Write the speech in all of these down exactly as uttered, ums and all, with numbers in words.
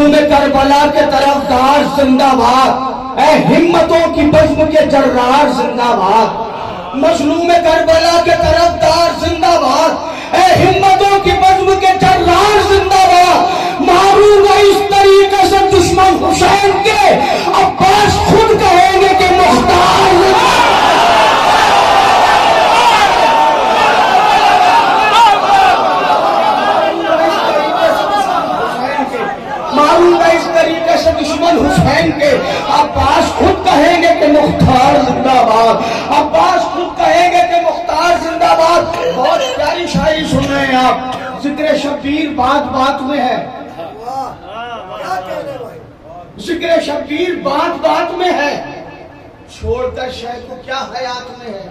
मजलूम करबला के तरफदार जिंदाबाद, ऐ हिम्मतों की बज़्म के जर्रार जिंदाबाद। मजलूम करबला के तरफदार जिंदाबाद, ऐ हिम्मतों की बज़्म के जर्रार जिंदाबाद। मारूंगा इस तरीके से दुश्मन हुसैन के, अब्बास खुद कहेंगे कि मुख्तार। मारूंगा इस तरीके से दुश्मन हुसैन के, अब्बास खुद कहेंगे कि मुख्तार जिंदाबाद। अब्बास खुद कहेंगे कि मुख्तार जिंदाबाद। बहुत प्यारी शायरी सुन रहे हैं आप। जिक्र शब्बीर बात बात में है, जिक्र शब्बीर बात बात में है, छोड़कर शह को क्या हयात में है।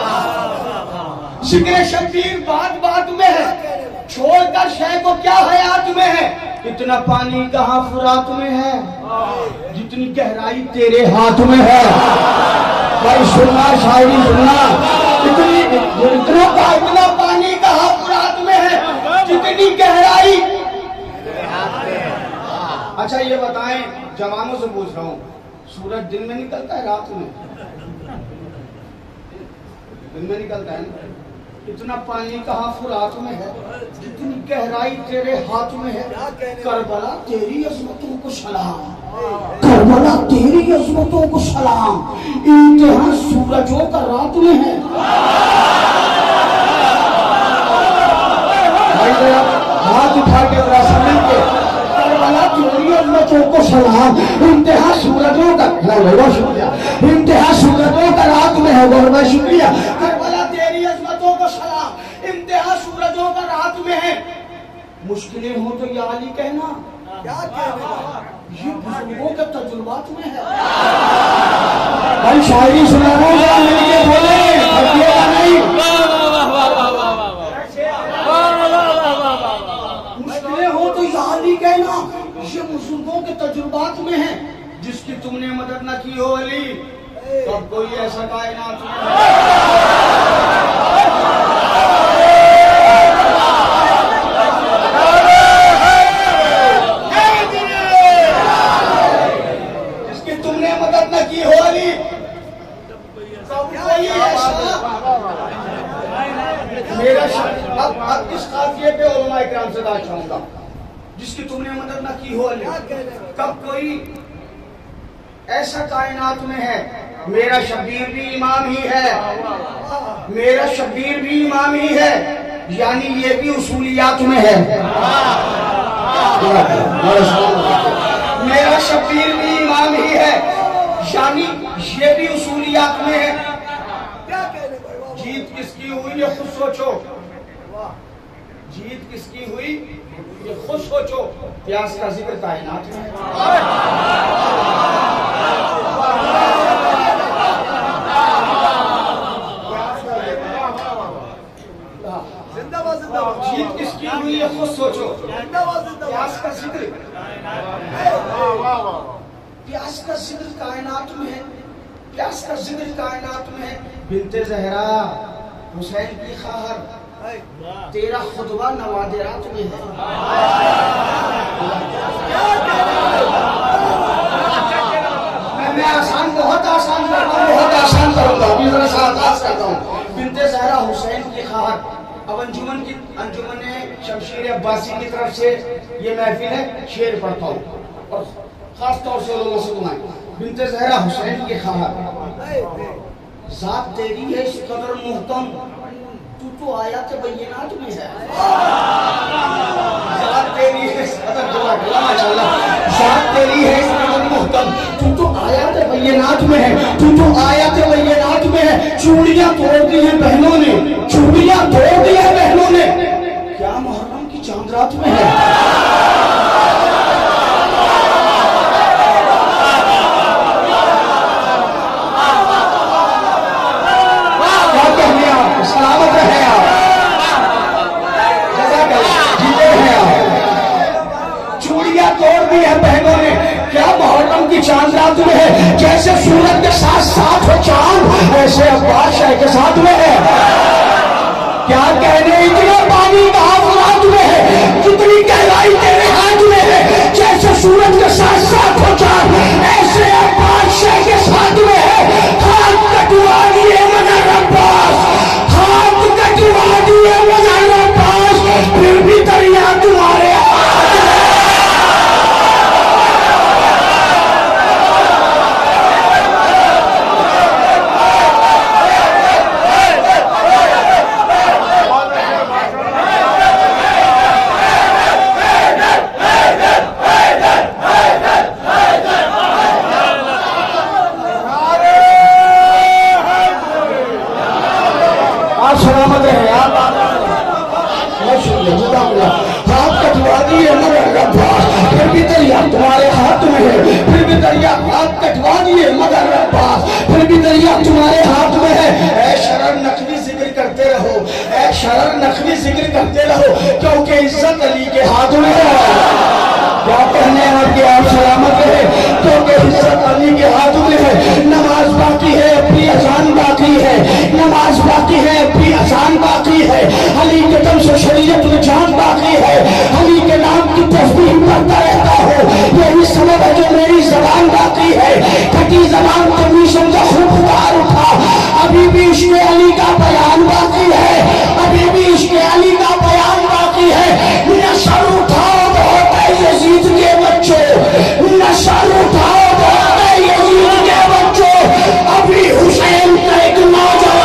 जिक्र शब्बीर बात बात में है, छोड़कर शह को क्या हयात में है। इतना पानी कहाँ फुरात में है, जितनी गहराई तेरे हाथ में है। भाई सुनना, शायरी सुनना। इतनी इतना इतना पानी कहाँ फुरात में है, जितनी गहराई। अच्छा ये बताएं, जवानों से पूछ रहा हूँ, सूरज दिन में निकलता है रात में? दिन में निकलता है ना। इतना पानी कहाँ फुरात में है, जितनी गहराई तेरे हाथ में है। करबला तेरी अजमतों को सलाम, करबला तेरी अजमतों को सलाम। इम्तिहान सूरजों का रात में है। हाथ उठा के जरा समझ के, करबला तेरी अजमतों को सलाम। इम्तिहान सूरजों का, बहुत शुक्रिया। इम्तिहान सूरजों का रात में है, बहुत बहुत शुक्रिया। करबला तेरी अजमतों को सलाम, इम्तिहान सूरजों का रात में है। मुश्किलें हो तो या अली कहना, क्या कहना, ये बुजुर्गों के तजुर्बात में है। भाई शायरी सुना रहा हूँ, मिलके बोले, हटिएगा नहीं। मुश्किलें हो तो या अली कहना, ये बुजुर्गों के तजुर्बात में है। जिसकी तुमने मदद न की हो अली, तब कोई ऐसा कायनात जिसकी तुमने मदद न की हो अली, तब कोई ऐसा। मेरा अब अब इस काफिये पे उलमा इकराम से दाद चाहूंगा। जिसकी तुमने मदद न की हो अली, कब कोई ऐसा कायनात में है। मेरा शब्बीर भी इमाम ही है, मेरा शब्बीर भी इमाम ही है, यानी ये भी उसूलियात में है। मेरा शब्बीर भी इमाम ही है, यानी ये भी उसूलियात में है। जीत किसकी हुई ये खुद सोचो, जीत किसकी हुई ये खुद सोचो। प्यास का जिक्र कायनात में जीत किसकी हुई है खुद सोचो। प्यास का जिक्र, प्यास का जिक्र कायनात में है, प्यास का जिक्र कायनात में है। बिनते ज़हरा हुसैन की खाहर, तेरा खुतबा नवादिरात में है। मैं आसान, बहुत आसान करता हूँ, बहुत आसान करूंगा, अभी जरा सा आगाज करता हूँ। बिनते ज़हरा हुसैन की खाहर। अब अंजुमन की अंजुमन शमशीर अब्बासी की तरफ से ये महफिल है, शेर पढ़ता हूँ और खास तौर से लोगों से दुआएं। बिनते ज़हरा हुसैन की खाहर, ज़ात तेरी है इस कदर मुहतम, तू तो आयत बय्यिनात में है। ज़ात तेरी है इस कदर, माशाअल्लाह, ज़ात तेरी है इस कदर मुहतम, तू तो आयत बय्यिनात में है, तू तो आयत बय्यिनात में है। चूड़ियां तोड़ दी हैं बहनों ने, चूड़ियां तोड़ दी हैं बहनों ने, क्या मुहर्रम की चांद रात में है। सलामत है आप, जीते हैं आप। चूड़ियां तोड़ दी है बहनों ने, क्या मुहर्रम की चांद रात में है। जैसे सूरज के साथ साथ हो चांद, ऐसे अब्बास शाह के साथ में है। क्या कहने, इतना पानी कहाँ रात में है, जितनी गहराई तेरे हाथ में है। जैसे सूरज दरिया हाथ कटवा दिए मगर अब्बास फिर भी दरिया तुम्हारे हाथ में है। ऐ शरर नकवी जिक्र करते रहो, ऐ शरर नकवी जिक्र करते रहो, क्योंकि इज्जत अली के हाथ में है। क्या कहने आपके आप सलामत है, क्योंकि इज्जत अली के हाथ में है। नमाज बाकी है, अपनी अजान बाकी है, नमाज बाकी है, अपनी अजान बाकी है। अली के दम से शरीयत में जान बाकी है। अली के नाम की तस्बीह पढ़ता रहता हो, यही सबब है जो मेरी जबान बाकी है। कटी जबान को भी समझा खुददार उठा, अभी भी इश्क़ अली का बयान बाकी है, अभी भी इश्क़ अली का बयान बाकी है। नशर उठाओ बहुत है यजीद के बच्चों, नशर उठाओ बहुत है यजीद के बच्चों। अभी हुसैन का एक नौजवान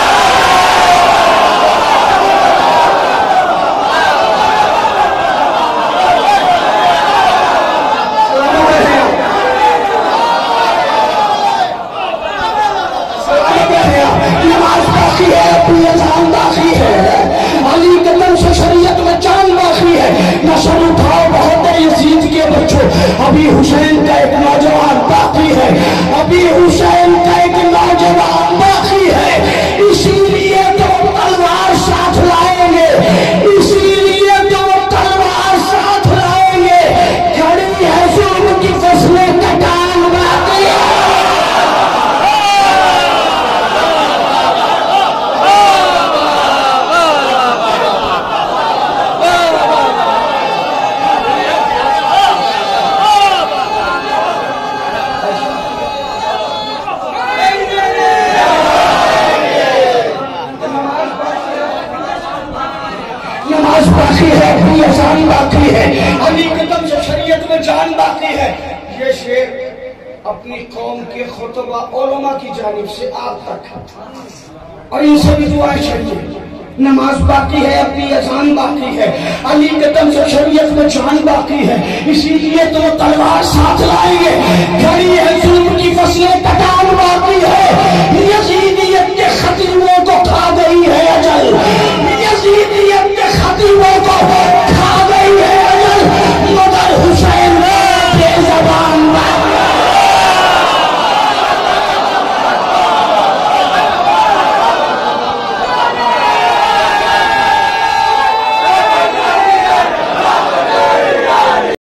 नमाज बाकी है, अपनी अज़ान बाकी है, अली के दम से शरीयत में जान बाकी है। नशर उठाओ बहुत है यजीद के बच्चों, अभी हुसैन का एक नौजवान बाकी है, अभी हुसैन का एक नौजवान बाकी है। इसीलिए तो तलवार साथ लाएंगे, इसीलिए तो तलवार साथ लाएंगे। खड़ी है जुल्म की फसलें कटान बाकी है। नमाज बाकी है, अपनी अज़ान बाकी है, अली के दम से शरीयत में जान बाकी है। ये शेर अपनी कौम के खुतबा उलमा की जानिब से आप तक और इनसे भी दुआएं चाहिए। नमाज बाकी है, अपनी अज़ान बाकी है, अली के दम से शरीयत में जान बाकी है। इसीलिए तो तलवार साथ लाएंगे। खड़ी है जुल्म की फसलें